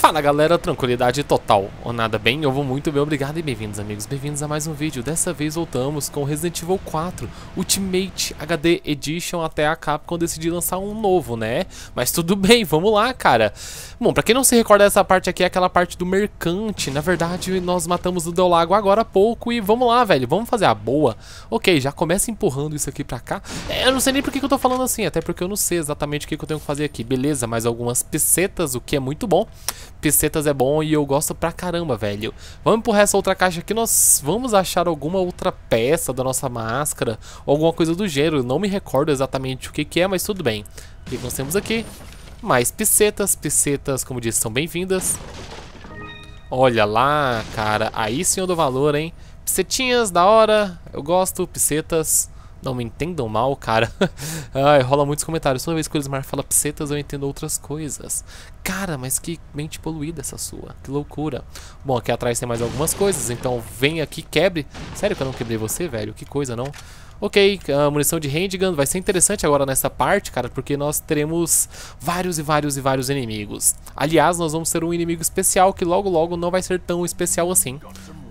Fala galera, tranquilidade total, ou nada bem, eu vou muito bem, obrigado e bem-vindos amigos, bem-vindos a mais um vídeo. Dessa vez voltamos com Resident Evil 4 Ultimate HD Edition, até a Capcom decidir lançar um novo, né? Mas tudo bem, vamos lá, cara. Bom, pra quem não se recorda, essa parte aqui é aquela parte do mercante. Na verdade, nós matamos o Del Lago agora há pouco e vamos lá, velho, vamos fazer a boa. Ok, já começa empurrando isso aqui pra cá. Eu não sei nem por que eu tô falando assim, até porque eu não sei exatamente o que eu tenho que fazer aqui. Beleza, mais algumas pesetas, o que é muito bom. Pesetas é bom e eu gosto pra caramba, velho. Vamos empurrar essa outra caixa aqui. Nós vamos achar alguma outra peça da nossa máscara ou alguma coisa do gênero. Não me recordo exatamente o que que é, mas tudo bem. O que nós temos aqui? Mais pesetas. Pesetas, como disse, são bem-vindas. Olha lá, cara. Aí sim eu dou valor, hein? Pesetinhas, da hora. Eu gosto. Pesetas. Não me entendam mal, cara. Ai, rola muitos comentários. Toda vez que o Elismar fala pesetas, eu entendo outras coisas. Cara, mas que mente poluída essa sua. Que loucura. Bom, aqui atrás tem mais algumas coisas. Então vem aqui, quebre. Sério que eu não quebrei você, velho? Que coisa, não? Ok, munição de handgun. Vai ser interessante agora nessa parte, cara, porque nós teremos vários inimigos. Aliás, nós vamos ter um inimigo especial que logo logo não vai ser tão especial assim.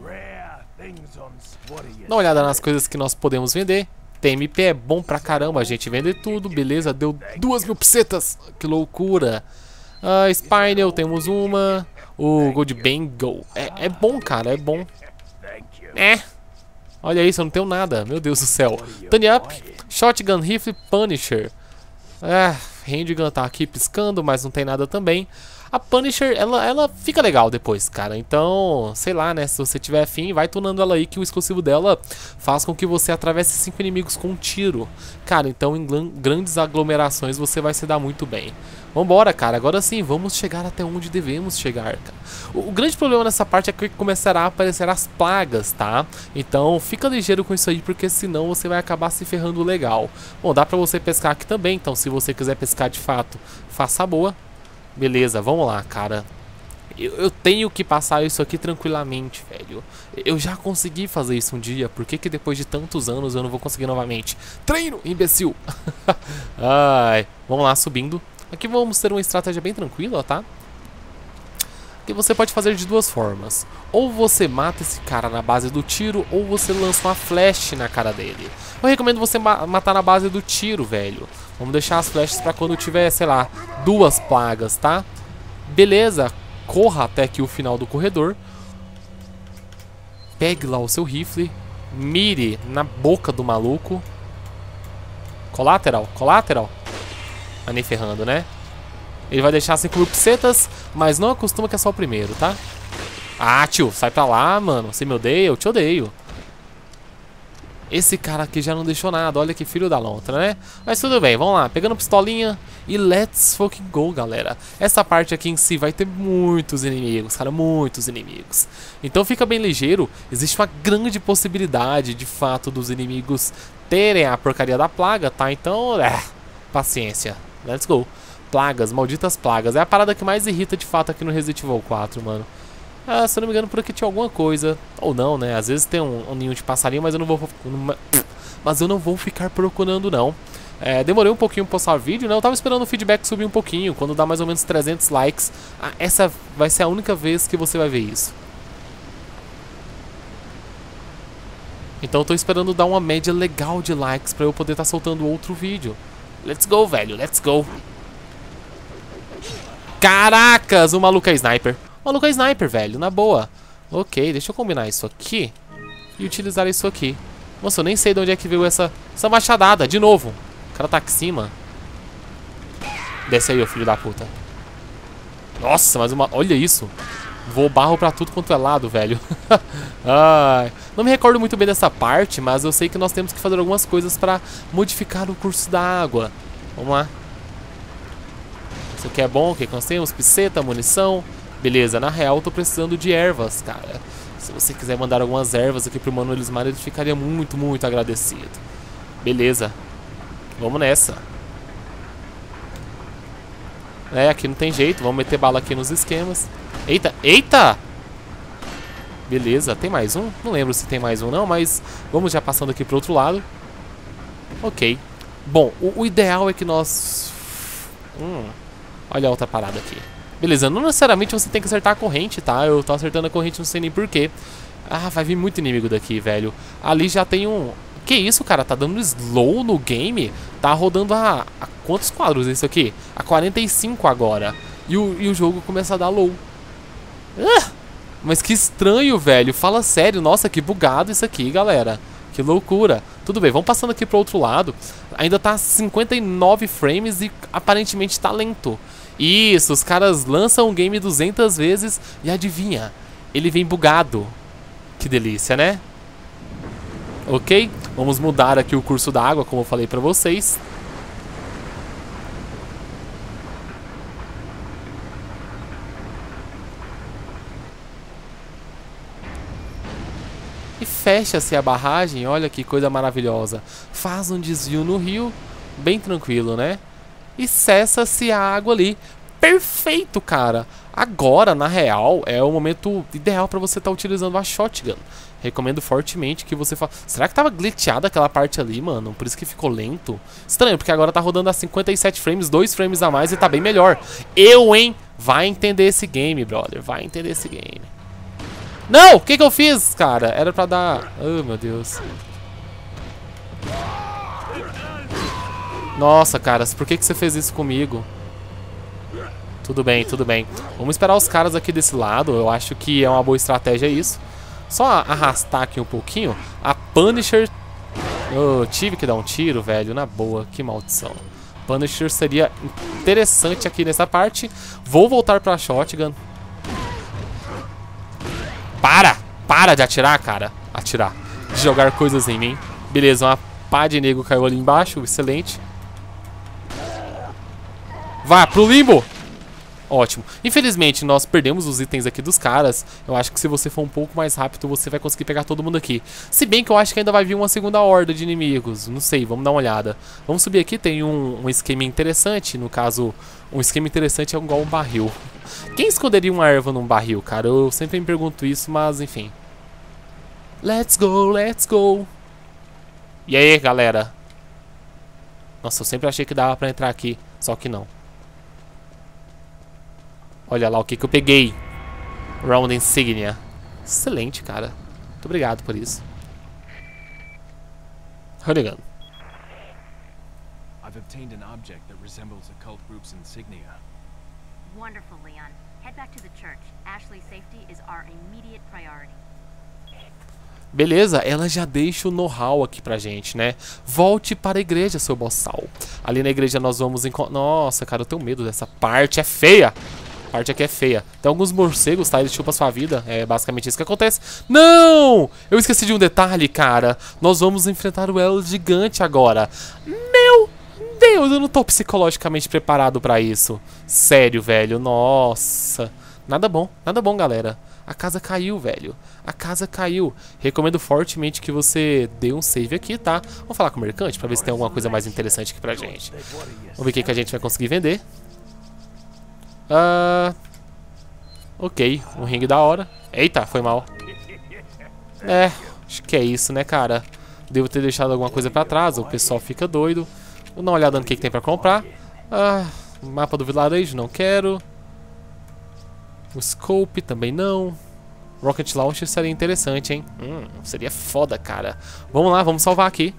Dá uma olhada nas coisas que nós podemos vender. TMP é bom pra caramba, a gente vende tudo, beleza, deu 2.000 pesetas, que loucura. Spinel, temos uma. O Gold Bangle, é bom, cara, é bom. Olha isso, eu não tenho nada, meu Deus do céu. Turn Up, Shotgun Rifle, Punisher. Handgun tá aqui piscando, mas não tem nada também. A Punisher, ela fica legal depois, cara. Então, sei lá, né? Se você tiver afim, vai tunando ela aí, que o exclusivo dela faz com que você atravesse 5 inimigos com um tiro. Cara, então em grandes aglomerações você vai se dar muito bem. Vambora, cara. Agora sim, vamos chegar até onde devemos chegar, cara. O grande problema nessa parte é que começará a aparecer as plagas, tá? Então, fica ligeiro com isso aí, porque senão você vai acabar se ferrando legal. Bom, dá pra você pescar aqui também, então se você quiser pescar de fato, faça a boa. Beleza, vamos lá, cara. Eu tenho que passar isso aqui tranquilamente, velho. Eu já consegui fazer isso um dia. Por que depois de tantos anos eu não vou conseguir novamente? Treino, imbecil! Ai, vamos lá, subindo. Aqui vamos ter uma estratégia bem tranquila, tá? Que você pode fazer de duas formas. Ou você mata esse cara na base do tiro, ou você lança uma flash na cara dele. Eu recomendo você matar na base do tiro, velho. Vamos deixar as flechas pra quando tiver, sei lá, 2 plagas, tá? Beleza, corra até aqui o final do corredor. Pegue lá o seu rifle. Mire na boca do maluco. Collateral, collateral. Tá nem ferrando, né? Ele vai deixar 5.000 pesetas, mas não acostuma que é só o primeiro, tá? Ah, tio, sai pra lá, mano. Você me odeia? Eu te odeio. Esse cara aqui já não deixou nada. Olha que filho da lontra, né? Mas tudo bem, vamos lá. Pegando pistolinha e let's fucking go, galera. Essa parte aqui em si vai ter muitos inimigos, cara. Muitos inimigos. Então fica bem ligeiro. Existe uma grande possibilidade, de fato, dos inimigos terem a porcaria da plaga, tá? Então, paciência. Let's go. Plagas, malditas plagas. É a parada que mais irrita, de fato, aqui no Resident Evil 4, mano. Se eu não me engano, por aqui tinha alguma coisa. Ou não, né? Às vezes tem um ninho de passarinho, mas eu não vou ficar procurando, não. Demorei um pouquinho pra postar o vídeo, né? Eu tava esperando o feedback subir um pouquinho. Quando dá mais ou menos 300 likes, essa vai ser a única vez que você vai ver isso. Então eu tô esperando dar uma média legal de likes pra eu poder estar soltando outro vídeo. Let's go, velho. Let's go. Caracas, o maluco é sniper. O maluco é sniper, velho, na boa. Ok, deixa eu combinar isso aqui e utilizar isso aqui. Nossa, eu nem sei de onde é que veio essa machadada. De novo. O cara tá aqui em cima. Desce aí, ô filho da puta. Nossa, mas olha isso. Voou barro pra tudo quanto é lado, velho. Ai, não me recordo muito bem dessa parte, mas eu sei que nós temos que fazer algumas coisas pra modificar o curso da água. Vamos lá. Isso aqui é bom, o que nós temos? Piceta, munição. Beleza, na real eu tô precisando de ervas, cara. Se você quiser mandar algumas ervas aqui pro Mano Elismar, ele ficaria muito agradecido. Beleza. Vamos nessa. Aqui não tem jeito, vamos meter bala aqui nos esquemas. Eita, eita! Beleza, tem mais um? Não lembro se tem mais um não, mas vamos já passando aqui pro outro lado. Ok. Bom, o ideal é que nós... Olha a outra parada aqui. Beleza, não necessariamente você tem que acertar a corrente, tá? Eu tô acertando a corrente, não sei nem porquê. Ah, vai vir muito inimigo daqui, velho. Ali já tem um... Que isso, cara? Tá dando slow no game? Tá rodando a quantos quadros isso aqui? A 45 agora. E o jogo começa a dar low. Ah, mas que estranho, velho. Fala sério. Nossa, que bugado isso aqui, galera. Que loucura. Tudo bem, vamos passando aqui pro outro lado. Ainda tá 59 frames e aparentemente tá lento. Isso, os caras lançam o game 200 vezes e adivinha, ele vem bugado. Que delícia, né? Ok, vamos mudar aqui o curso da água, como eu falei pra vocês. E fecha-se a barragem, olha que coisa maravilhosa. Faz um desvio no rio, bem tranquilo, né? E cessa-se a água ali. Perfeito, cara. Agora, na real, é o momento ideal pra você estar utilizando a shotgun. Recomendo fortemente que você faça... Será que tava glitchada aquela parte ali, mano? Por isso que ficou lento? Estranho, porque agora tá rodando a 57 frames, 2 frames a mais e tá bem melhor. Hein? Vai entender esse game, brother. Vai entender esse game. Não! O que eu fiz, cara? Era pra dar... Oh, meu Deus. Nossa, caras, por que você fez isso comigo? Tudo bem, tudo bem. Vamos esperar os caras aqui desse lado. Eu acho que é uma boa estratégia isso. Só arrastar aqui um pouquinho. A Punisher... Eu tive que dar um tiro, velho. Na boa, que maldição. Punisher seria interessante aqui nessa parte. Vou voltar pra shotgun. Para de atirar, cara. Atirar. De jogar coisas em mim. Beleza, uma pá de nego caiu ali embaixo. Excelente. Vá pro limbo. Ótimo. Infelizmente, nós perdemos os itens aqui dos caras. Eu acho que se você for um pouco mais rápido, você vai conseguir pegar todo mundo aqui. Se bem que eu acho que ainda vai vir uma segunda horda de inimigos. Não sei, vamos dar uma olhada. Vamos subir aqui, tem um esquema interessante. No caso, um esquema interessante é igual um barril. Quem esconderia uma erva num barril, cara? Eu sempre me pergunto isso, mas enfim. Let's go, let's go. E aí, galera? Nossa, eu sempre achei que dava pra entrar aqui. Só que não. Olha lá o que eu peguei. Round Insignia. Excelente, cara. Muito obrigado por isso. Hooligan. I've obtained an object that resembles a cult group's insignia. Wonderful, Leon. Head back to the church. Ashley's safety is our immediate priority. Beleza, ela já deixa o know-how aqui pra gente, né? Volte para a igreja, seu boçal. Ali na igreja nós vamos encontrar... Nossa, cara, eu tenho medo dessa parte. É feia. A parte aqui é feia. Tem alguns morcegos, tá? Eles chupam a sua vida. É basicamente isso que acontece. Não! Eu esqueci de um detalhe, cara. Nós vamos enfrentar o elo gigante agora. Meu Deus, eu não tô psicologicamente preparado pra isso. Sério, velho. Nossa. Nada bom, galera. A casa caiu, velho. A casa caiu. Recomendo fortemente que você dê um save aqui, tá? Vamos falar com o mercante pra ver se tem alguma coisa mais interessante aqui pra gente. Vamos ver o que a gente vai conseguir vender. Ok, um ringue da hora. Eita, foi mal. É, acho que é isso, né, cara? Devo ter deixado alguma coisa pra trás. O pessoal fica doido. Vou dar uma olhada no que tem pra comprar. Mapa do vilarejo, não quero. O Scope também não. Rocket Launcher seria interessante, hein? Seria foda, cara. Vamos lá, vamos salvar aqui.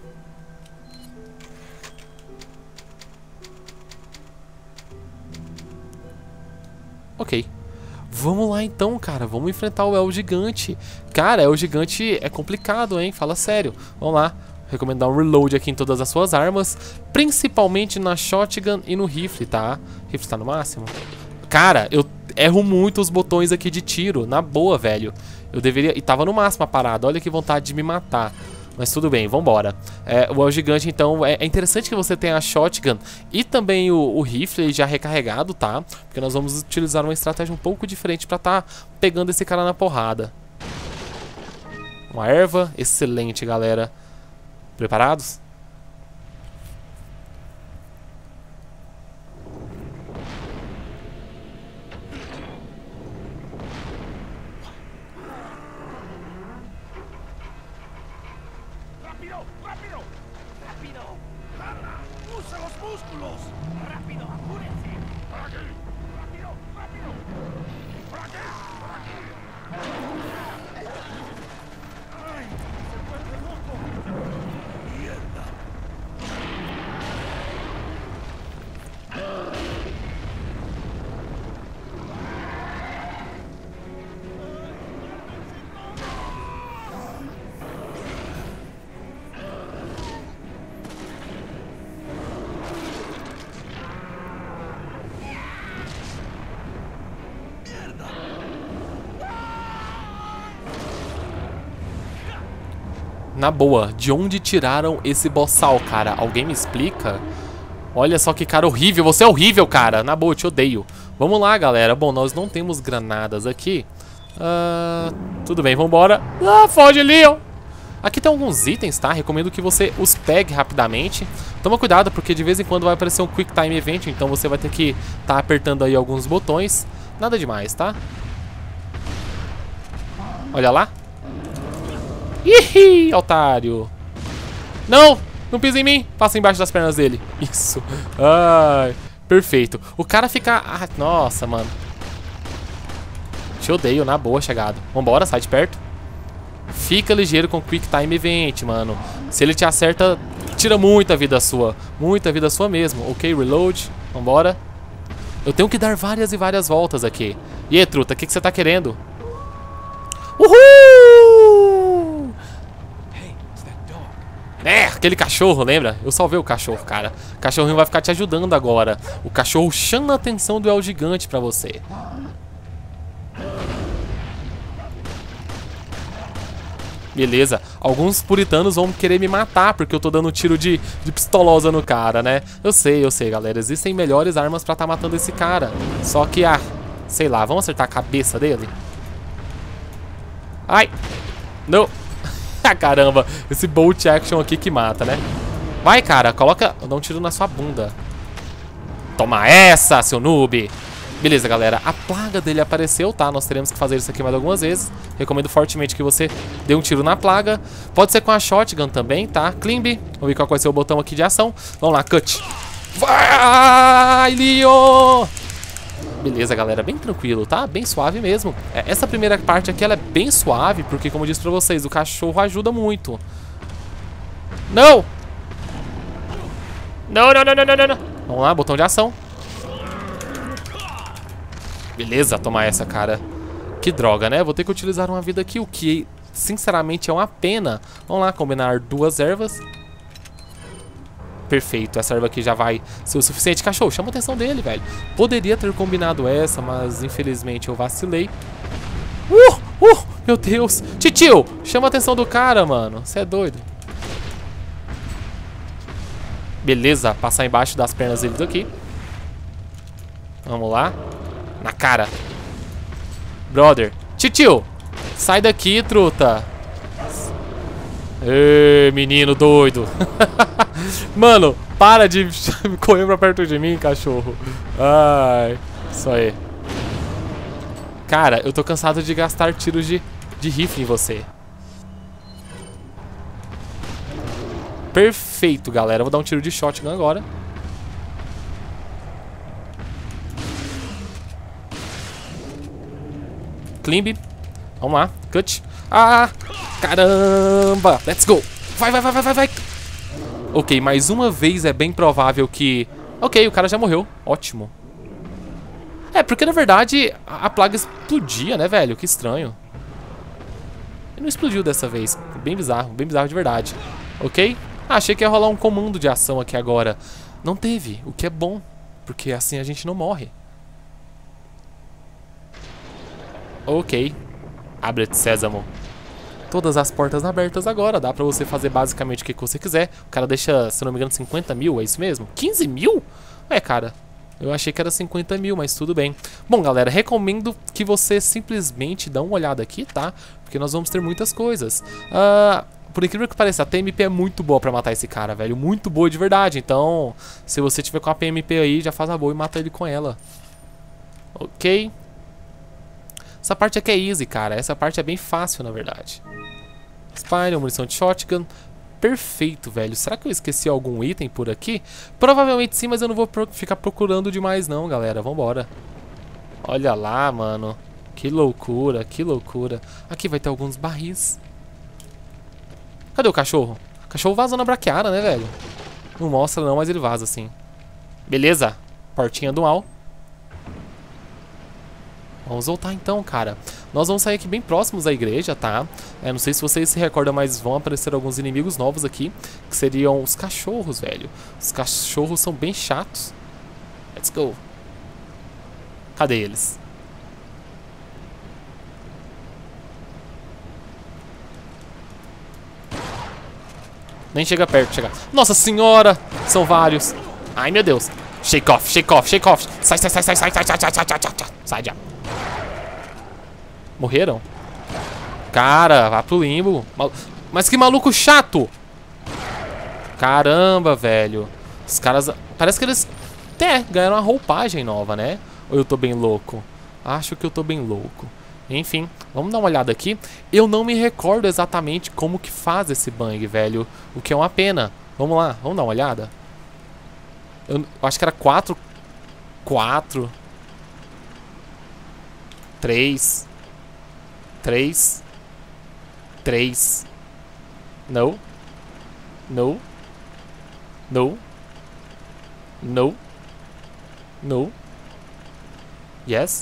Ok. Vamos lá então, cara. Vamos enfrentar o El Gigante. Cara, El Gigante é complicado, hein? Fala sério. Vamos lá. Recomendo dar um reload aqui em todas as suas armas. Principalmente na shotgun e no rifle, tá? O rifle tá no máximo. Cara, eu erro muito os botões aqui de tiro. Na boa, velho. Eu deveria... E tava no máximo a parada. Olha que vontade de me matar. Mas tudo bem, vambora. O El Gigante, então, é interessante que você tenha a shotgun e também o rifle já recarregado, tá? Porque nós vamos utilizar uma estratégia um pouco diferente pra tá pegando esse cara na porrada. Uma erva. Excelente, galera. Preparados? Na boa, de onde tiraram esse boçal, cara? Alguém me explica? Olha só que cara horrível. Você é horrível, cara. Na boa, eu te odeio. Vamos lá, galera. Bom, nós não temos granadas aqui. Tudo bem, vambora. Foge, Leon. Aqui tem alguns itens, tá? Recomendo que você os pegue rapidamente. Toma cuidado, porque de vez em quando vai aparecer um Quick Time Event. Então você vai ter que estar apertando aí alguns botões. Nada demais, tá? Olha lá. Ih, otário. Não, não pisa em mim. Passa embaixo das pernas dele. Isso. Ai, perfeito. O cara fica... nossa, mano. Te odeio, na boa, chegado. Vambora, sai de perto. Fica ligeiro com Quick Time Event, mano. Se ele te acerta, tira muita vida sua. Muita vida sua mesmo. Ok, reload. Vambora. Eu tenho que dar várias e várias voltas aqui. E aí, truta, o que você tá querendo? Uhul! É, aquele cachorro, lembra? Eu salvei o cachorro, cara. O cachorrinho vai ficar te ajudando agora. O cachorro chama a atenção do El Gigante pra você. Beleza, alguns puritanos vão querer me matar porque eu tô dando um tiro de pistolosa no cara, né? Eu sei, galera. Existem melhores armas pra tá matando esse cara. Só que, sei lá, vamos acertar a cabeça dele? Ai! Não! Caramba, esse bolt action aqui que mata, né? Vai, cara, coloca... Dá um tiro na sua bunda. Toma essa, seu noob! Beleza, galera, a plaga dele apareceu, tá? Nós teremos que fazer isso aqui mais algumas vezes. Recomendo fortemente que você dê um tiro na plaga. Pode ser com a shotgun também, tá? Climb. Vamos ver qual vai ser o botão aqui de ação. Vamos lá, cut. Vai, Leon! Beleza, galera, bem tranquilo, tá? Bem suave mesmo. Essa primeira parte aqui, ela é bem suave, porque, como eu disse pra vocês, o cachorro ajuda muito. Não! Não, não, não, não, não, não. Vamos lá, botão de ação. Beleza, toma essa, cara. Que droga, né? Vou ter que utilizar uma vida aqui, o que, sinceramente, é uma pena. Vamos lá, combinar 2 ervas. Perfeito, essa erva aqui já vai ser o suficiente. Cachorro, chama a atenção dele, velho. Poderia ter combinado essa, mas infelizmente eu vacilei. Meu Deus. Titio, chama a atenção do cara, mano. Você é doido. Beleza, passar embaixo das pernas deles aqui. Vamos lá. Na cara. Brother. Titio, sai daqui, truta. Ê, menino doido. Mano, para de correr pra perto de mim, cachorro. Ai, isso aí. Cara, eu tô cansado de gastar tiros de rifle em você. Perfeito, galera. Vou dar um tiro de shotgun agora. Climb. Vamos lá, cut. Caramba. Let's go. Vai, vai, vai, vai, vai, vai. Ok, mais uma vez é bem provável que... Ok, o cara já morreu. Ótimo. Porque na verdade a plaga explodia, né, velho? Que estranho. Ele não explodiu dessa vez. Bem bizarro de verdade. Ok? Achei que ia rolar um comando de ação aqui agora. Não teve, o que é bom. Porque assim a gente não morre. Ok. Abre-te, Sésamo. Todas as portas abertas agora. Dá pra você fazer basicamente o que você quiser. O cara deixa, se não me engano, 50 mil, é isso mesmo? 15 mil? Cara, eu achei que era 50 mil, mas tudo bem. Bom, galera, recomendo que você simplesmente dê uma olhada aqui, tá? Porque nós vamos ter muitas coisas. Por incrível que pareça, a TMP é muito boa pra matar esse cara, velho. Muito boa de verdade. Então, se você tiver com a PMP aí, já faz a boa e mata ele com ela. Ok. Essa parte aqui é easy, cara. Essa parte é bem fácil, na verdade. Spine, munição de shotgun. Perfeito, velho. Será que eu esqueci algum item por aqui? Provavelmente sim, mas eu não vou ficar procurando demais não, galera. Vambora. Olha lá, mano. Que loucura, que loucura. Aqui vai ter alguns barris. Cadê o cachorro? O cachorro vazou na braquiara, né, velho? Não mostra não, mas ele vaza assim. Beleza. Portinha do mal. Vamos voltar então, cara. Nós vamos sair aqui bem próximos à igreja, tá? Não sei se vocês se recordam, mas vão aparecer alguns inimigos novos aqui, que seriam os cachorros, velho. Os cachorros são bem chatos. Let's go. Cadê eles? Nem chega perto, chega. Nossa senhora! São vários. Ai, meu Deus. Shake off, shake off, shake off. Sai, sai, sai, sai, sai, sai, sai, sai, sai, sai, sai. Sai, já. Morreram? Cara, vá pro limbo. Mas que maluco chato! Caramba, velho. Os caras... Parece que eles... ganharam uma roupagem nova, né? Ou eu tô bem louco? Acho que eu tô bem louco. Enfim, vamos dar uma olhada aqui. Eu não me recordo exatamente como que faz esse bang, velho. O que é uma pena. Vamos lá, vamos dar uma olhada. Eu acho que era 4... 3... 3... No. No. No. No. No. Yes.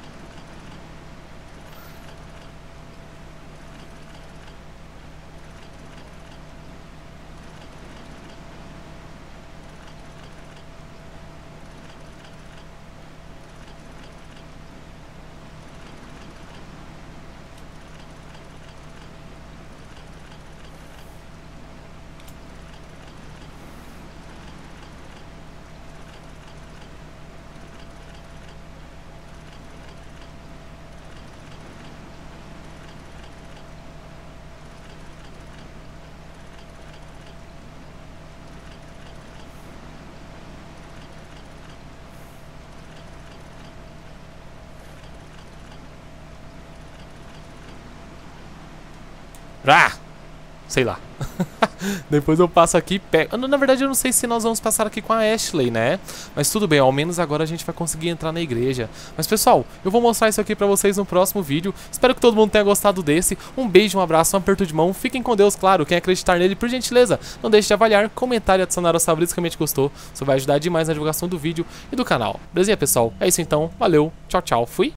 Ah! Sei lá. Depois eu passo aqui e pego... Na verdade eu não sei se nós vamos passar aqui com a Ashley, né? Mas tudo bem, ao menos agora a gente vai conseguir entrar na igreja. Mas pessoal, eu vou mostrar isso aqui pra vocês no próximo vídeo. Espero que todo mundo tenha gostado desse. Um beijo, um abraço, um aperto de mão. Fiquem com Deus, claro. Quem acreditar nele, por gentileza, não deixe de avaliar, comentar e adicionar os favoritos que realmente gostou. Isso vai ajudar demais na divulgação do vídeo e do canal. Belezinha, pessoal? É isso então. Valeu. Tchau, tchau. Fui.